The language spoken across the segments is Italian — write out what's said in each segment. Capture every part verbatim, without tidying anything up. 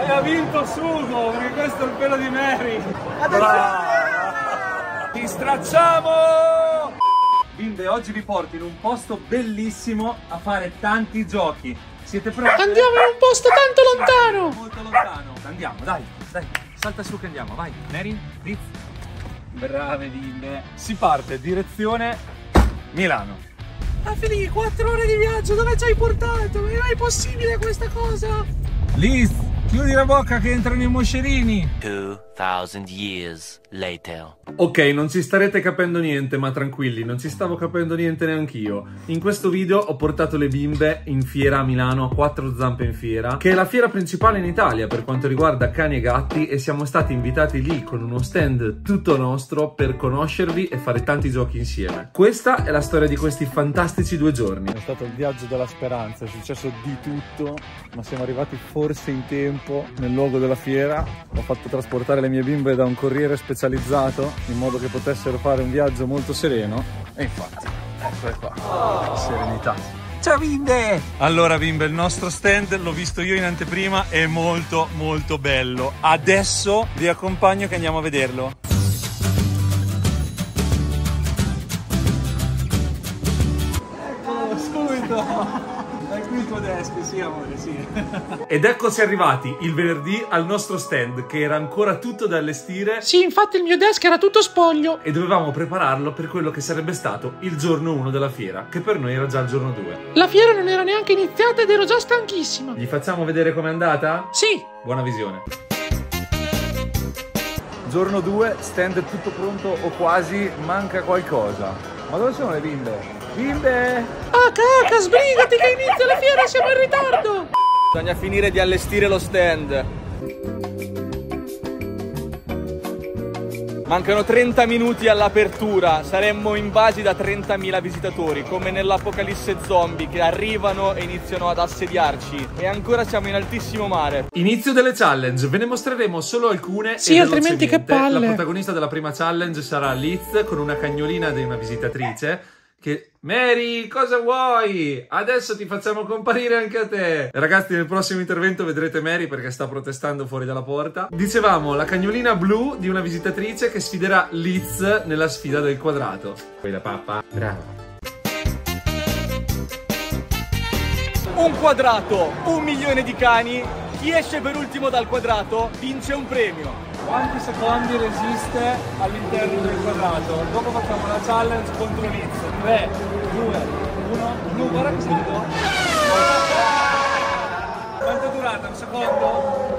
ha vinto Sugo, perché questo è il pelo di Mary. Ti stracciamo! Bimbe, oggi vi porto in un posto bellissimo a fare tanti giochi. Siete pronti? Andiamo in un posto tanto lontano! Molto lontano. Andiamo, dai, dai, salta su che andiamo, vai. Mary, Liz. Brave bimbe. Si parte, direzione Milano. Ah, Fili, quattro ore di viaggio, dove ci hai portato? Non è possibile questa cosa? Liz, chiudi la bocca che entrano i moscerini. two thousand years later. Ok, non ci starete capendo niente, ma tranquilli, non ci stavo capendo niente neanch'io. In questo video ho portato le bimbe in fiera a Milano, a Quattro Zampe in Fiera, che è la fiera principale in Italia per quanto riguarda cani e gatti, e siamo stati invitati lì con uno stand tutto nostro per conoscervi e fare tanti giochi insieme. Questa è la storia di questi fantastici due giorni. È stato il viaggio della speranza, è successo di tutto, ma siamo arrivati forse in tempo nel luogo della fiera. Ho fatto trasportare le mie bimbe da un corriere specializzato in modo che potessero fare un viaggio molto sereno, e infatti eccole qua. Oh. Serenità. Ciao bimbe! Allora bimbe, il nostro stand l'ho visto io in anteprima, è molto molto bello. Adesso vi accompagno che andiamo a vederlo. Eccolo, subito! È qui il tuo desk, sì amore, sì. Ed eccoci arrivati il venerdì al nostro stand, che era ancora tutto da allestire. Sì, infatti il mio desk era tutto spoglio. E dovevamo prepararlo per quello che sarebbe stato il giorno uno della fiera, che per noi era già il giorno due. La fiera non era neanche iniziata ed ero già stanchissima. Gli facciamo vedere com'è andata? Sì. Buona visione. Giorno due, stand tutto pronto o quasi, manca qualcosa. Ma dove sono le bimbe? Bimbe! Ah, cacca, sbrigati che inizia la fiera, siamo in ritardo! Bisogna finire di allestire lo stand. Mancano trenta minuti all'apertura, saremmo invasi da trentamila visitatori, come nell'Apocalisse zombie, che arrivano e iniziano ad assediarci. E ancora siamo in altissimo mare. Inizio delle challenge, ve ne mostreremo solo alcune. Sì, e altrimenti che palle. La protagonista della prima challenge sarà Liz, con una cagnolina di una visitatrice. Che... Mary, cosa vuoi? Adesso ti facciamo comparire anche a te. Ragazzi, nel prossimo intervento vedrete Mary perché sta protestando fuori dalla porta. Dicevamo, la cagnolina blu di una visitatrice che sfiderà Liz nella sfida del quadrato. Poi la pappa. Bravo. Un quadrato, un milione di cani. Chi esce per ultimo dal quadrato vince un premio. Quanti secondi resiste all'interno del quadrato? Dopo facciamo la challenge contro Liz. tre, due, uno. Blu, guarda che sento. Quanto è durata? Un secondo?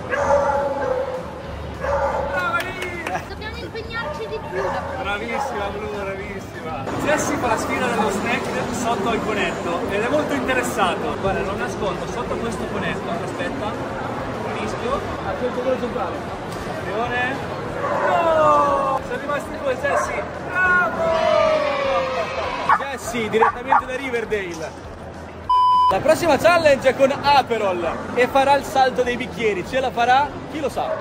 Brava Liz! Dobbiamo impegnarci di più. Bravissima Blu, bravissima. Jessie fa la sfida dello snack sotto al conetto ed è molto interessato. Guarda, non nascondo, sotto questo conetto. Aspetta, rischio. A questo quello centrale. No! Sono rimasti due, Jessie! Bravo! Jessie, direttamente da Riverdale. La prossima challenge è con Aperol e farà il salto dei bicchieri. Ce la farà? Chi lo sa?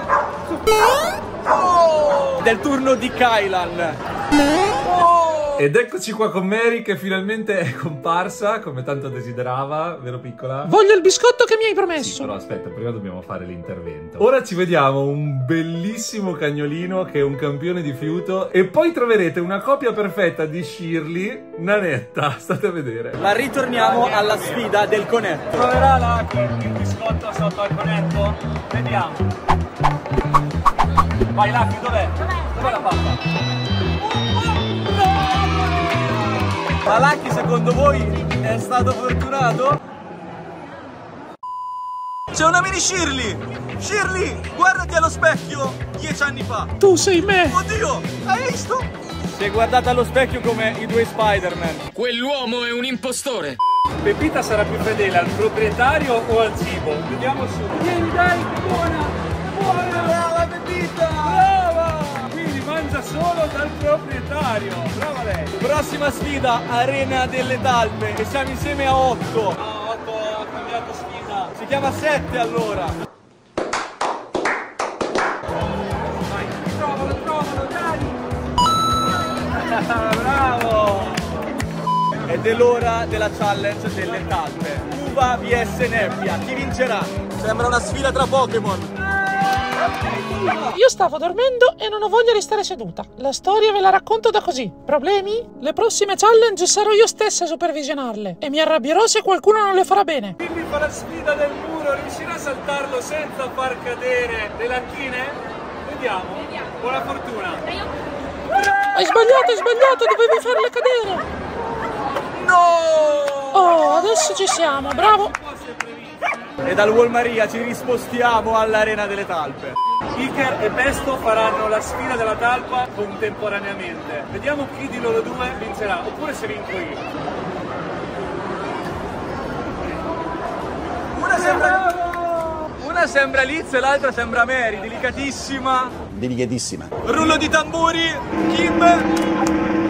Oh! Del turno di Kylan. Oh! Ed eccoci qua con Mary che finalmente è comparsa, come tanto desiderava, vero piccola? Voglio il biscotto che mi hai promesso. Sì, però aspetta, prima dobbiamo fare l'intervento. Ora ci vediamo un bellissimo cagnolino che è un campione di fiuto e poi troverete una copia perfetta di Shirley, Nanetta, state a vedere. Ma ritorniamo alla sfida del conetto. Proverà la, il biscotto sotto al conetto? Vediamo. Vai Lucky, dov'è? Dov'è la pappa? Ma Lucky, secondo voi è stato fortunato? C'è una mini Shirley! Shirley, guardati allo specchio dieci anni fa! Tu sei me! Oddio, hai visto? Si è guardata allo specchio come i due Spider-Man. Quell'uomo è un impostore! Pepita sarà più fedele al proprietario o al cibo? Vediamo su. Vieni dai, che buona! Che buona! Brava Pepita! Brava! Quindi mangia solo dal proprietario. Brava lei! Prossima sfida, Arena delle Talpe. E siamo insieme a otto. No, otto ha cambiato sfida. Si chiama sette allora. Vai, trovalo, trovalo, dai! Bravo! Ed è l'ora della challenge delle talpe. Uva vs nebbia. Chi vincerà? Sembra una sfida tra Pokémon. Io stavo dormendo e non ho voglia di stare seduta. La storia ve la racconto da così. Problemi? Le prossime challenge sarò io stessa a supervisionarle e mi arrabbierò se qualcuno non le farà bene. Quindi fa la sfida del muro, riuscirà a saltarlo senza far cadere le lattine? Vediamo. Buona fortuna. Hai sbagliato, hai sbagliato, dovevi farle cadere. No! Oh, adesso ci siamo, bravo. E dal Wall Maria ci rispostiamo all'Arena delle Talpe. Iker e Pesto faranno la sfida della talpa contemporaneamente. Vediamo chi di loro due vincerà, oppure se vinco io. Una sembra, una sembra Liz e l'altra sembra Mary, delicatissima. Delicatissima. Rullo di tamburi, Kim.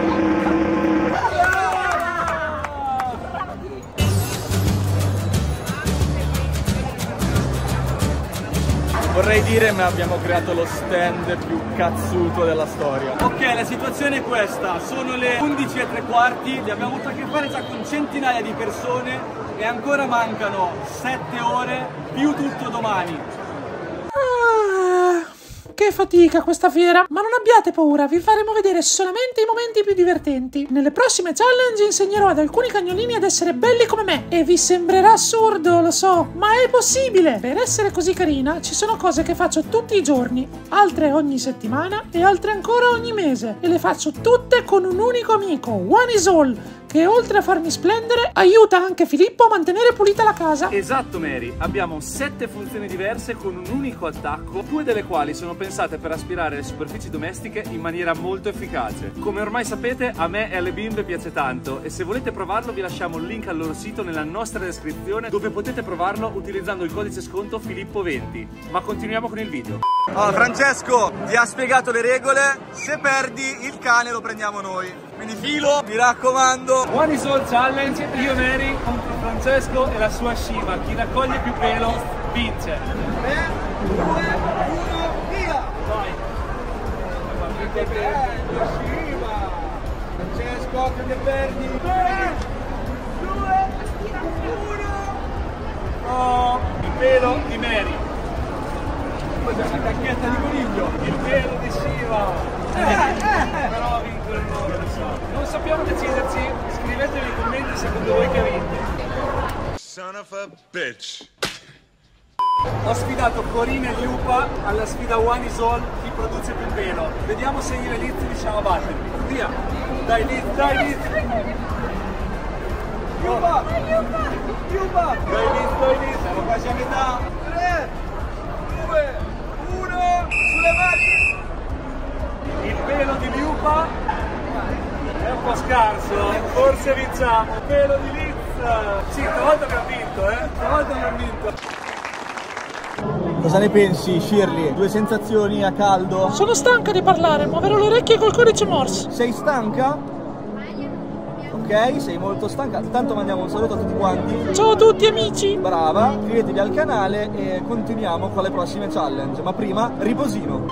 Vorrei dire, ma abbiamo creato lo stand più cazzuto della storia. Ok, la situazione è questa, sono le undici e tre quarti, abbiamo avuto a che fare già con centinaia di persone e ancora mancano sette ore più tutto domani. Ah, che fatica questa fiera. Ma non abbiate paura, vi faremo vedere solamente i momenti più divertenti. Nelle prossime challenge insegnerò ad alcuni cagnolini ad essere belli come me. E vi sembrerà assurdo, lo so, ma è possibile. Per essere così carina ci sono cose che faccio tutti i giorni, altre ogni settimana e altre ancora ogni mese. E le faccio tutte con un unico amico, One is All, che oltre a farmi splendere aiuta anche Filippo a mantenere pulita la casa. Esatto Mary, abbiamo sette funzioni diverse con un unico attacco, due delle quali sono pensate per aspirare le superfici domestiche in maniera molto efficace. Come ormai sapete, a me e alle bimbe piace tanto e se volete provarlo vi lasciamo il link al loro sito nella nostra descrizione dove potete provarlo utilizzando il codice sconto Filippo venti. Ma continuiamo con il video. Allora, Francesco ti ha spiegato le regole, se perdi il cane lo prendiamo noi. Quindi filo, mi raccomando. One is All Challenge, io Mary contro Francesco e la sua Shiva. Chi raccoglie più pelo vince. tre, due, uno, via! Vai. Shiva! Francesco, che ne perdi? tre, due, uno! Oh, il pelo di Mary. Cos'è una cacchetta di coniglio? Il pelo di Shiva. Eh, eh. Però vinco il loro, lo so. Non sappiamo deciderci, scrivetemi nei commenti secondo voi che ha vinto. Son of a bitch. Ho sfidato Corina e Liupa alla sfida One is All, chi produce più pelo. Vediamo se io e Liz riusciamo a battermi. Via! Dai Liz, dai Liz! Liupa! Liupa! Dai Liz, dai Liz! Siamo quasi a metà. tre, due, uno, sulle mani! Il pelo di Liupa è un po' scarso, forse vinciamo. Il pelo di Liz! Sì, stavolta abbiamo vinto, eh! Stavolta abbiamo vinto! Cosa ne pensi, Shirley? Due sensazioni a caldo? Sono stanca di parlare, muoverò le orecchie col codice Morse. Sei stanca? Ok, sei molto stanca. Tanto mandiamo un saluto a tutti quanti. Ciao a tutti amici. Brava, iscrivetevi al canale e continuiamo con le prossime challenge. Ma prima, riposino.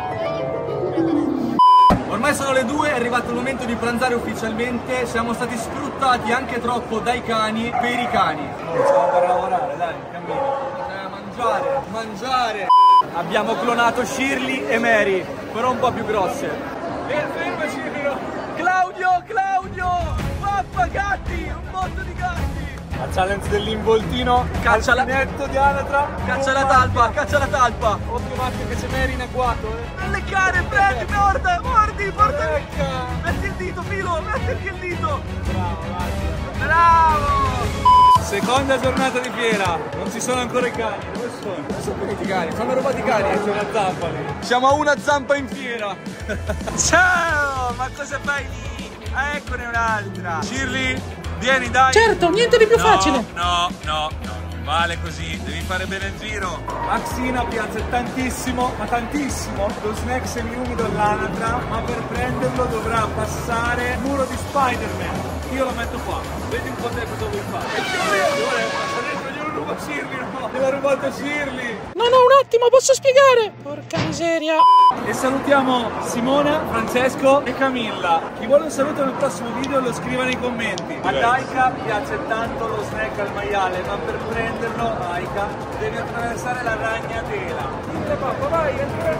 Ormai sono le due, è arrivato il momento di pranzare ufficialmente. Siamo stati sfruttati anche troppo dai cani per i cani. Stiamo per lavorare, dai, cammino. Mangiare, mangiare. Abbiamo clonato Shirley e Mary, però un po' più grosse. Fermaci, Miro! Claudio, Claudio! Pappa, gatti! Un botto di gatti! La challenge dell'involtino, Caccia la- netto di anatra. Caccia la talpa, caccia la talpa! Occhio macchio che c'è Mary in agguato, eh! Le cane, prendi, morda, mordi, portami! Ecca. Metti il dito, Filo, metti anche il dito! Bravo, vai! Bravo! Seconda giornata di fiera, non ci sono ancora i cani, dove sono? Dove sono finiti i cani? Fanno rubati i cani! C'è una zampa lì. Siamo a una zampa in fiera! Ciao! Ma cosa fai lì? Eccone un'altra! Shirley, vieni dai! Certo, niente di più facile. No, no, no, non vale così, devi fare bene il giro. A Xina piace tantissimo, ma tantissimo, lo snack semi-umido all'anatra, ma per prenderlo dovrà passare il muro di Spider-Man. Io lo metto qua, vedi un po' te cosa vuoi fare. Attenzione, passa dentro, glielo rubo. ruba Shirley, no! Me l'ha rubato Shirley! No, no, un attimo, posso spiegare? Porca miseria. E salutiamo Simona, Francesco e Camilla. Chi vuole un saluto nel prossimo video lo scriva nei commenti. Ad Aika piace tanto lo snack al maiale, ma per prenderlo, Aika, devi attraversare la ragnatela. Dille papà, vai, entra.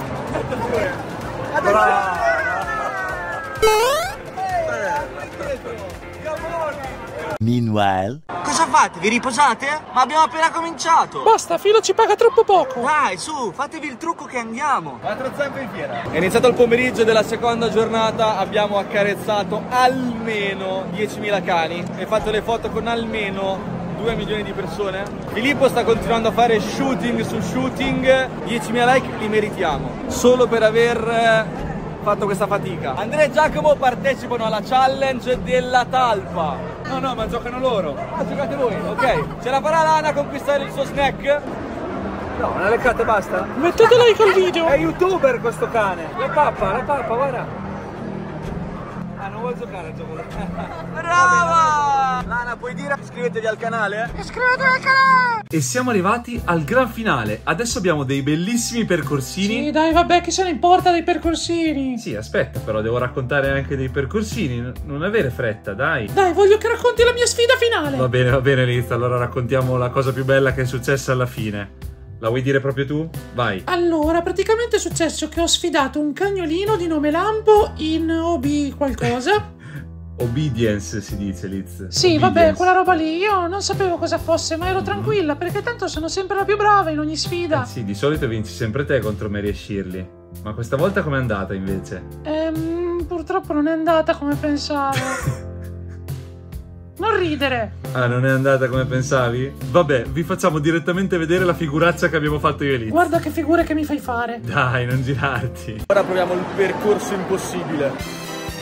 Meanwhile. Cosa fate? Vi riposate? Ma abbiamo appena cominciato! Basta, Filo ci paga troppo poco. Dai, su, fatevi il trucco che andiamo! Quattro zampe in fiera. È iniziato il pomeriggio della seconda giornata, abbiamo accarezzato almeno diecimila cani e fatto le foto con almeno due milioni di persone. Filippo sta continuando a fare shooting su shooting, diecimila like li meritiamo, solo per aver fatto questa fatica. Andrea e Giacomo partecipano alla challenge della talpa. No, no, ma giocano loro. Ah, giocate voi, ok. Ce la farà Lana a conquistare il suo snack? No, una leccata e basta. Mettete like al video. È youtuber questo cane. La pappa, la pappa, guarda. Ah, non vuol giocare al gioco. Brava! Lana, puoi dire iscrivetevi al canale? Iscrivetevi al canale. E siamo arrivati al gran finale. Adesso abbiamo dei bellissimi percorsini. Sì, dai, vabbè, chi se ne importa dei percorsini? Sì, aspetta, però devo raccontare anche dei percorsini. Non avere fretta, dai. Dai, voglio che racconti la mia sfida finale. Va bene, va bene, Liz. Allora raccontiamo la cosa più bella che è successa alla fine. La vuoi dire proprio tu? Vai. Allora, praticamente è successo che ho sfidato un cagnolino di nome Lampo in O B qualcosa. Obedience si dice, Liz. Sì, Obedience. vabbè, quella roba lì. Io non sapevo cosa fosse, ma ero tranquilla, perché tanto sono sempre la più brava in ogni sfida. Eh sì, di solito vinci sempre te contro Mary e Shirley. Ma questa volta com'è andata invece? Ehm, purtroppo non è andata come pensavo. Non ridere. Ah, non è andata come pensavi? Vabbè, vi facciamo direttamente vedere la figuraccia che abbiamo fatto io e Liz. Guarda che figure che mi fai fare. Dai, non girarti. Ora proviamo il percorso impossibile.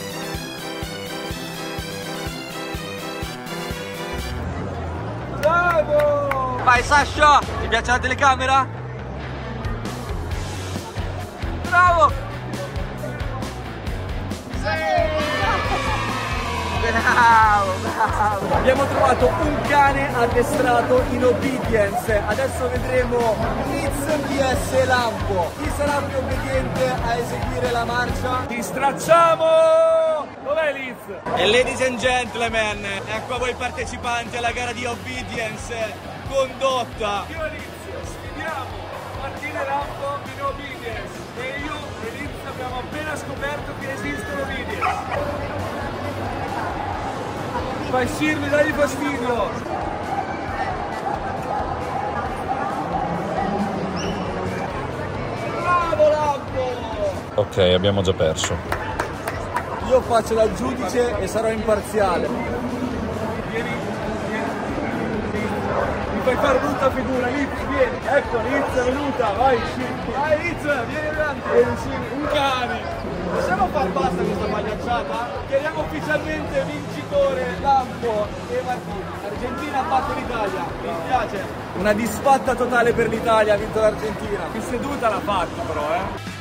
Bravo! Vai Sasha! Ti piace la telecamera? Bravo! Bravo, bravo! Abbiamo trovato un cane addestrato in obedience. Adesso vedremo Liz vs Lampo. Chi sarà più obbediente a eseguire la marcia? Ti stracciamo! Dov'è Liz? E ladies and gentlemen, ecco a voi partecipanti alla gara di obedience condotta. Io e Liz sfidiamo Martina e Lampo in obedience. E io e Liz abbiamo appena scoperto che esistono obedience. Vai Shirley, dagli fastidio! Bravo Lampo! Ok, abbiamo già perso. Io faccio da giudice e sarò imparziale. Vieni, vieni. Mi fai fare brutta figura, Liz, vieni. Ecco, Liz è venuta, vai Shirley. Vai Liz, vieni avanti. Un cane. Possiamo far basta questa pagliacciata? Chiediamo ufficialmente vincitore Lampo e Martino. L'Argentina ha battuto l'Italia, mi spiace. Una disfatta totale per l'Italia, ha vinto l'Argentina. Che seduta l'ha fatto però, eh.